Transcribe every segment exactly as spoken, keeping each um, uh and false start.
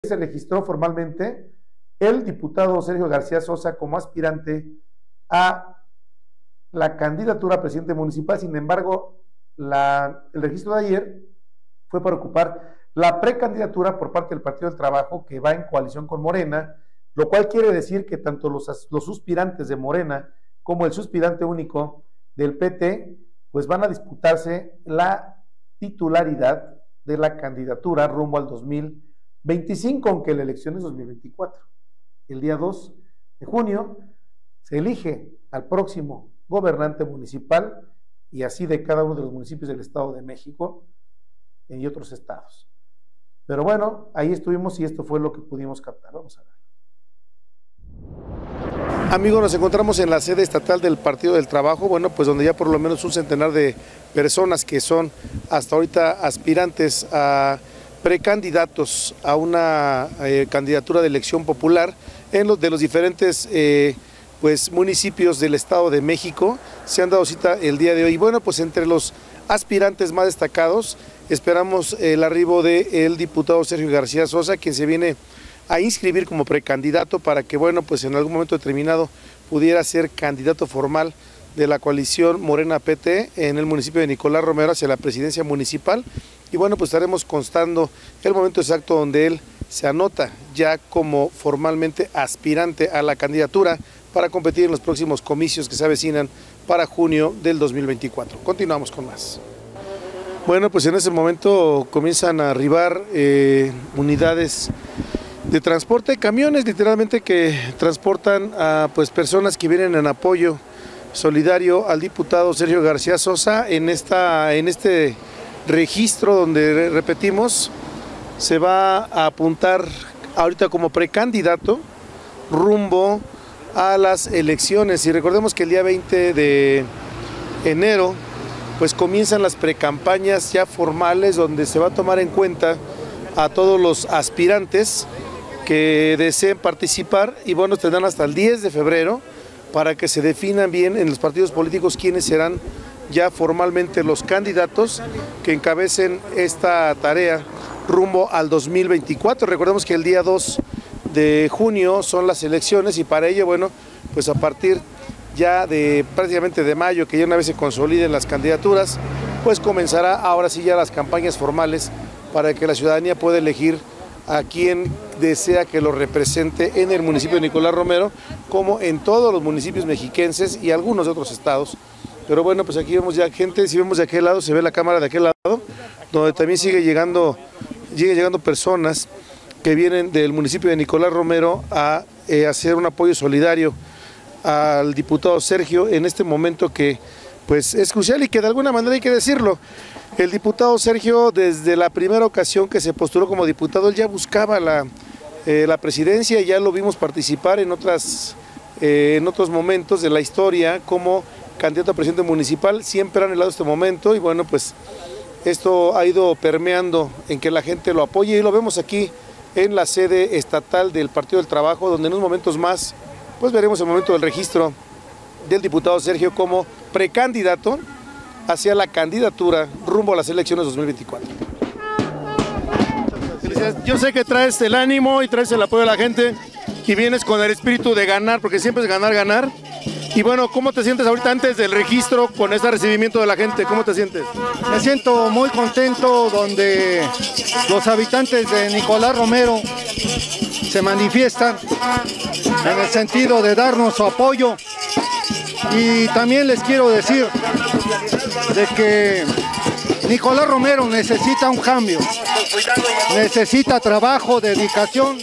se registró formalmente el diputado Sergio García Sosa como aspirante a la candidatura a presidente municipal. Sin embargo, la, el registro de ayer fue para ocupar la precandidatura por parte del Partido del Trabajo, que va en coalición con Morena, lo cual quiere decir que tanto los, los suspirantes de Morena como el suspirante único del P T, pues van a disputarse la titularidad de la candidatura rumbo al dos mil veinticinco, aunque la elección es dos mil veinticuatro. El día dos de junio se elige al próximo gobernante municipal, y así de cada uno de los municipios del Estado de México y otros estados. Pero bueno, ahí estuvimos y esto fue lo que pudimos captar. Vamos a ver. Amigos, nos encontramos en la sede estatal del Partido del Trabajo, bueno, pues donde ya por lo menos un centenar de personas que son hasta ahorita aspirantes a precandidatos a una eh, candidatura de elección popular en los de los diferentes eh, pues municipios del Estado de México se han dado cita el día de hoy. Bueno, pues entre los aspirantes más destacados esperamos el arribo del diputado Sergio García Sosa, quien se viene a inscribir como precandidato para que, bueno, pues en algún momento determinado pudiera ser candidato formal de la coalición Morena P T en el municipio de Nicolás Romero hacia la presidencia municipal. Y bueno, pues estaremos constando el momento exacto donde él se anota ya como formalmente aspirante a la candidatura para competir en los próximos comicios que se avecinan para junio del dos mil veinticuatro. Continuamos con más. Bueno, pues en ese momento comienzan a arribar eh, unidades de transporte, camiones literalmente que transportan a pues personas que vienen en apoyo solidario al diputado Sergio García Sosa en esta en este registro donde, repetimos, se va a apuntar ahorita como precandidato rumbo a las elecciones. Y recordemos que el día veinte de enero pues comienzan las precampañas ya formales, donde se va a tomar en cuenta a todos los aspirantes que deseen participar, y bueno, tendrán hasta el diez de febrero para que se definan bien en los partidos políticos quiénes serán ya formalmente los candidatos que encabecen esta tarea rumbo al dos mil veinticuatro. Recordemos que el día dos de junio son las elecciones, y para ello, bueno, pues a partir ya de prácticamente de mayo, que ya una vez se consoliden las candidaturas, pues comenzará ahora sí ya las campañas formales para que la ciudadanía pueda elegir a quien desea que lo represente en el municipio de Nicolás Romero, como en todos los municipios mexiquenses y algunos de otros estados. Pero bueno, pues aquí vemos ya gente, si vemos de aquel lado, se ve la cámara de aquel lado, donde también sigue llegando, sigue llegando personas que vienen del municipio de Nicolás Romero a eh, hacer un apoyo solidario al diputado Sergio en este momento que pues es crucial y que de alguna manera hay que decirlo. El diputado Sergio, desde la primera ocasión que se postuló como diputado, él ya buscaba la, eh, la presidencia, y ya lo vimos participar en, otras, eh, en otros momentos de la historia como candidato a presidente municipal. Siempre han anhelado este momento, y bueno, pues esto ha ido permeando en que la gente lo apoye, y lo vemos aquí en la sede estatal del Partido del Trabajo, donde en unos momentos más pues veremos el momento del registro del diputado Sergio como precandidato hacia la candidatura rumbo a las elecciones dos mil veinticuatro. Yo sé que traes el ánimo y traes el apoyo de la gente y vienes con el espíritu de ganar, porque siempre es ganar, ganar. Y bueno, ¿cómo te sientes ahorita antes del registro con este recibimiento de la gente? ¿Cómo te sientes? Me siento muy contento, donde los habitantes de Nicolás Romero se manifiestan en el sentido de darnos su apoyo. Y también les quiero decir de que Nicolás Romero necesita un cambio, necesita trabajo, dedicación,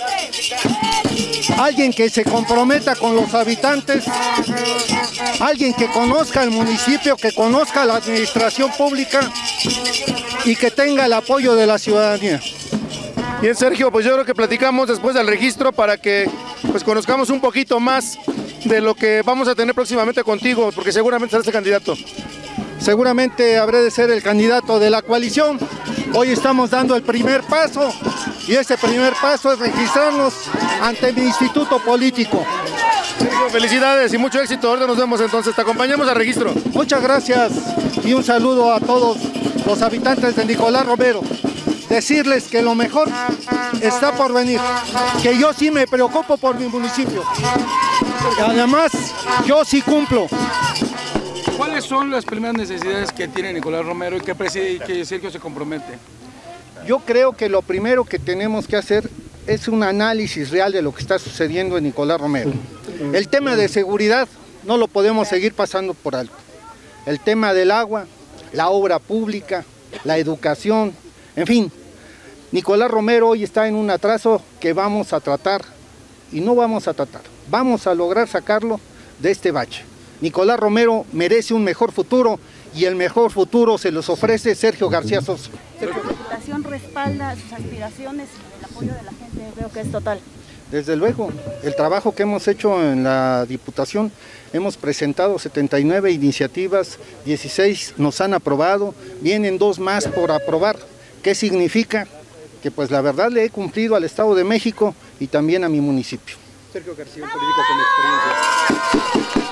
alguien que se comprometa con los habitantes, alguien que conozca el municipio, que conozca la administración pública y que tenga el apoyo de la ciudadanía. Bien, Sergio, pues yo creo que platicamos después del registro para que pues conozcamos un poquito más de lo que vamos a tener próximamente contigo, porque seguramente serás el candidato. Seguramente habré de ser el candidato de la coalición. Hoy estamos dando el primer paso, y ese primer paso es registrarnos ante mi instituto político. Sergio, felicidades y mucho éxito. Ahora nos vemos entonces, te acompañamos al registro. Muchas gracias y un saludo a todos los habitantes de Nicolás Romero. decirles que lo mejor está por venir, que yo sí me preocupo por mi municipio, y además yo sí cumplo. ¿Cuáles son las primeras necesidades que tiene Nicolás Romero y que, preside, y que Sergio se compromete? Yo creo que lo primero que tenemos que hacer es un análisis real de lo que está sucediendo en Nicolás Romero. El tema de seguridad no lo podemos seguir pasando por alto. El tema del agua, la obra pública, la educación, en fin. Nicolás Romero hoy está en un atraso que vamos a tratar, y no vamos a tratar, vamos a lograr sacarlo de este bache. Nicolás Romero merece un mejor futuro y el mejor futuro se los ofrece Sergio García Sosa. La Diputación respalda sus aspiraciones y el apoyo de la gente, creo que es total. Desde luego, el trabajo que hemos hecho en la Diputación, hemos presentado setenta y nueve iniciativas, dieciséis nos han aprobado, vienen dos más por aprobar. ¿Qué significa? Que pues la verdad le he cumplido al Estado de México y también a mi municipio. Sergio García, un político con experiencia.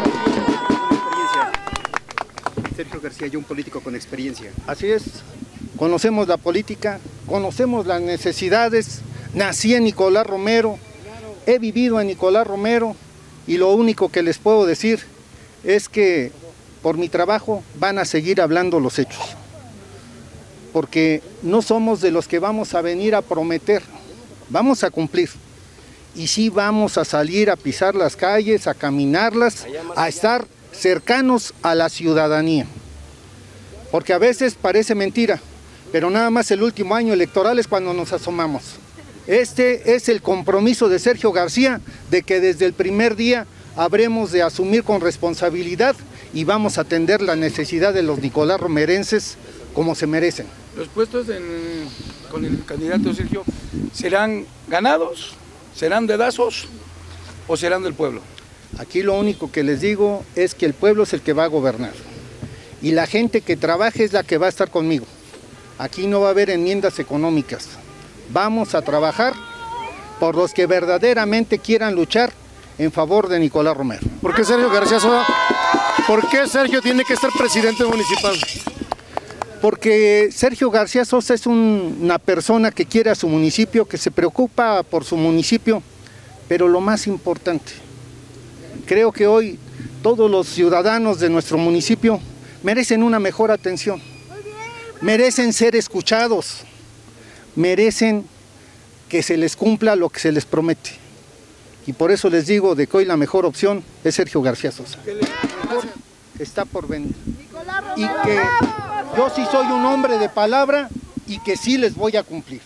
Sergio García, yo un político con experiencia. Así es, conocemos la política, conocemos las necesidades, nací en Nicolás Romero, he vivido en Nicolás Romero y lo único que les puedo decir es que por mi trabajo van a seguir hablando los hechos, porque no somos de los que vamos a venir a prometer, vamos a cumplir. Y sí vamos a salir a pisar las calles, a caminarlas, a estar cercanos a la ciudadanía. Porque a veces parece mentira, pero nada más el último año electoral es cuando nos asomamos. Este es el compromiso de Sergio García, de que desde el primer día habremos de asumir con responsabilidad y vamos a atender la necesidad de los Nicolás romerenses como se merecen. ¿Los puestos en, con el candidato Sergio serán ganados, serán dedazos o serán del pueblo? Aquí lo único que les digo es que el pueblo es el que va a gobernar y la gente que trabaje es la que va a estar conmigo. Aquí no va a haber enmiendas económicas. Vamos a trabajar por los que verdaderamente quieran luchar en favor de Nicolás Romero. ¿Por qué Sergio García Sosa? ¿Por qué Sergio tiene que ser presidente municipal? Porque Sergio García Sosa es un, una persona que quiere a su municipio, que se preocupa por su municipio, pero lo más importante, creo que hoy todos los ciudadanos de nuestro municipio merecen una mejor atención, merecen ser escuchados, merecen que se les cumpla lo que se les promete. Y por eso les digo de que hoy la mejor opción es Sergio García Sosa. Está por venir. Y que yo sí soy un hombre de palabra y que sí les voy a cumplir.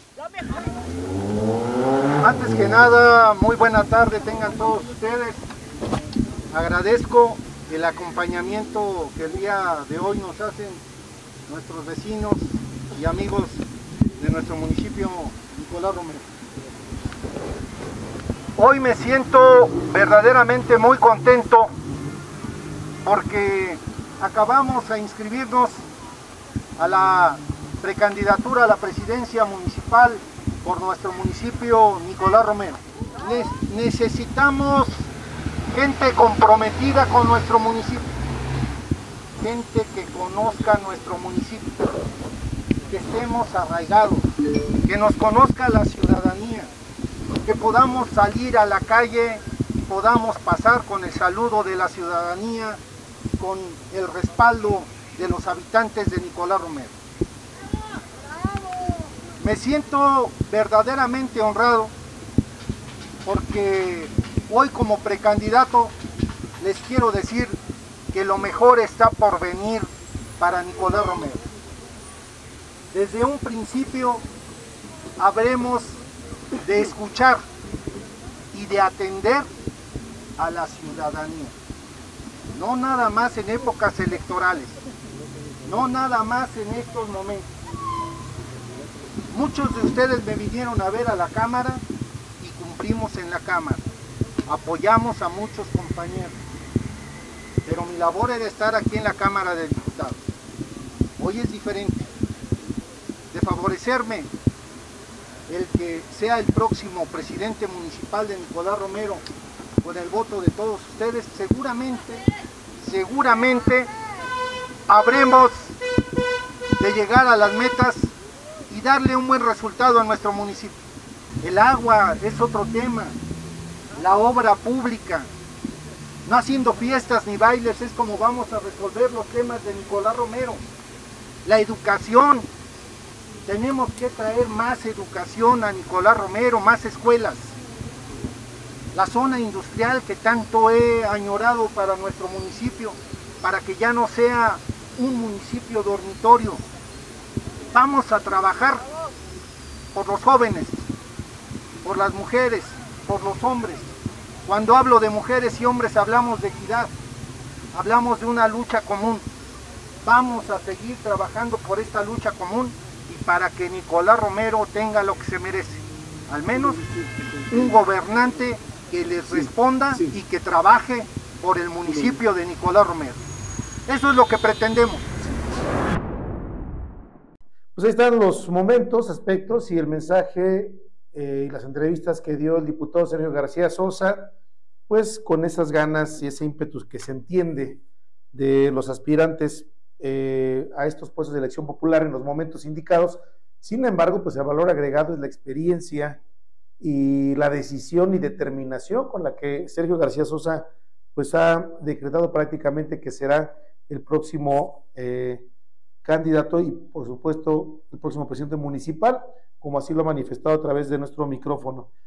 Antes que nada, muy buena tarde tengan todos ustedes. Agradezco el acompañamiento que el día de hoy nos hacen nuestros vecinos y amigos de nuestro municipio Nicolás Romero. Hoy me siento verdaderamente muy contento porque acabamos de inscribirnos a la precandidatura a la presidencia municipal por nuestro municipio Nicolás Romero. Necesitamos gente comprometida con nuestro municipio, gente que conozca nuestro municipio, que estemos arraigados, que nos conozca la ciudadanía, que podamos salir a la calle y podamos pasar con el saludo de la ciudadanía, con el respaldo de los habitantes de Nicolás Romero. Me siento verdaderamente honrado porque hoy como precandidato les quiero decir que lo mejor está por venir para Nicolás Romero. Desde un principio habremos de escuchar y de atender a la ciudadanía. No nada más en épocas electorales, no nada más en estos momentos. Muchos de ustedes me vinieron a ver a la Cámara y cumplimos en la Cámara. Apoyamos a muchos compañeros, pero mi labor era estar aquí en la Cámara de Diputados. Hoy es diferente. De favorecerme el que sea el próximo presidente municipal de Nicolás Romero con el voto de todos ustedes, seguramente, seguramente habremos de llegar a las metas y darle un buen resultado a nuestro municipio. El agua es otro tema, la obra pública, no haciendo fiestas ni bailes es como vamos a resolver los temas de Nicolás Romero. La educación, tenemos que traer más educación a Nicolás Romero, más escuelas. La zona industrial que tanto he añorado para nuestro municipio, para que ya no sea un municipio dormitorio. Vamos a trabajar por los jóvenes, por las mujeres, por los hombres. Cuando hablo de mujeres y hombres hablamos de equidad, hablamos de una lucha común. Vamos a seguir trabajando por esta lucha común y para que Nicolás Romero tenga lo que se merece. Al menos un gobernante que les responda y que trabaje por el municipio de Nicolás Romero. Eso es lo que pretendemos. Pues ahí están los momentos, aspectos y el mensaje eh, y las entrevistas que dio el diputado Sergio García Sosa, pues con esas ganas y ese ímpetu que se entiende de los aspirantes eh, a estos puestos de elección popular en los momentos indicados. Sin embargo, pues el valor agregado es la experiencia y la decisión y determinación con la que Sergio García Sosa pues ha decretado prácticamente que será el próximo eh, candidato y por supuesto el próximo presidente municipal, como así lo ha manifestado a través de nuestro micrófono.